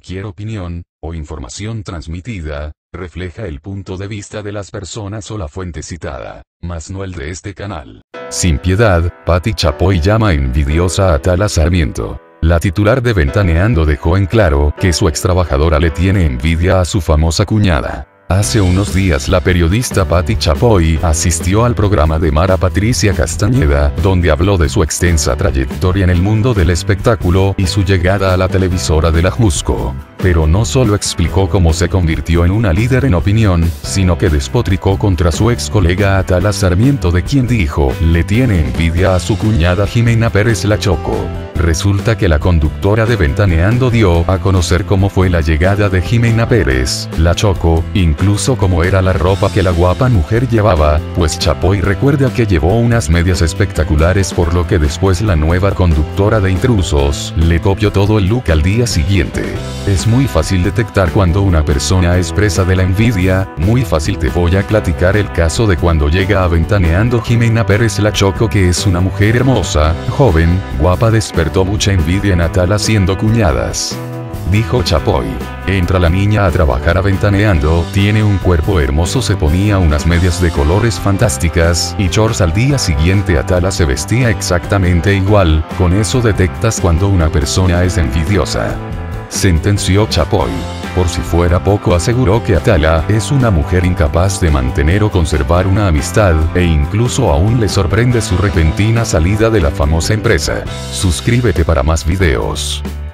cualquier opinión, o información transmitida, refleja el punto de vista de las personas o la fuente citada, mas no el de este canal. Sin piedad, Pati Chapoy llama envidiosa a Atala Sarmiento. La titular de Ventaneando dejó en claro que su ex trabajadora le tiene envidia a su famosa cuñada. Hace unos días la periodista Pati Chapoy asistió al programa de Mara Patricia Castañeda, donde habló de su extensa trayectoria en el mundo del espectáculo y su llegada a la televisora de la Jusco. Pero no solo explicó cómo se convirtió en una líder en opinión, sino que despotricó contra su ex colega Atala Sarmiento, de quien dijo, le tiene envidia a su cuñada Jimena Pérez La Choco. Resulta que la conductora de Ventaneando dio a conocer cómo fue la llegada de Jimena Pérez La Choco, incluso cómo era la ropa que la guapa mujer llevaba, pues Chapoy recuerda que llevó unas medias espectaculares, por lo que después la nueva conductora de Intrusos le copió todo el look al día siguiente. Es muy fácil detectar cuando una persona es presa de la envidia, muy fácil. Te voy a platicar el caso de cuando llega a Ventaneando Jimena Pérez La Choco, que es una mujer hermosa, joven, guapa. Despertó mucha envidia en Atala siendo cuñadas. Dijo Chapoy. Entra la niña a trabajar a Ventaneando, tiene un cuerpo hermoso, se ponía unas medias de colores fantásticas y shorts. Al día siguiente Atala se vestía exactamente igual. Con eso detectas cuando una persona es envidiosa, sentenció Chapoy. Por si fuera poco, aseguró que Atala es una mujer incapaz de mantener o conservar una amistad, e incluso aún le sorprende su repentina salida de la famosa empresa. Suscríbete para más videos.